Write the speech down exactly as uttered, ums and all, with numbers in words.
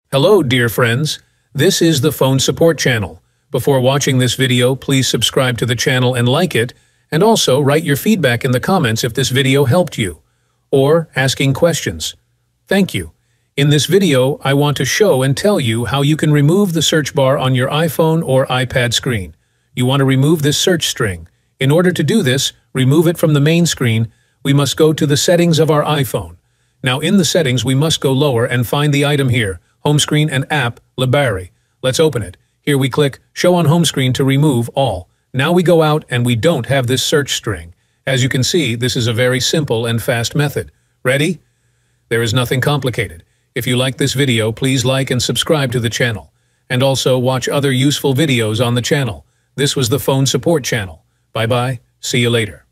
Hello, dear friends. This is the phone support channel. Before watching this video, please subscribe to the channel and like it, and also write your feedback in the comments if this video helped you, or asking questions. Thank you. In this video, I want to show and tell you how you can remove the search bar on your iPhone or iPad screen. You want to remove this search string. In order to do this, remove it from the main screen. We must go to the settings of our iPhone. Now in the settings, we must go lower and find the item here, Home Screen and App, Library. Let's open it. Here we click Show on Home Screen to remove all. Now we go out and we don't have this search string. As you can see, this is a very simple and fast method. Ready? There is nothing complicated. If you like this video, please like and subscribe to the channel. And also watch other useful videos on the channel. This was the Phone Support channel. Bye-bye. See you later.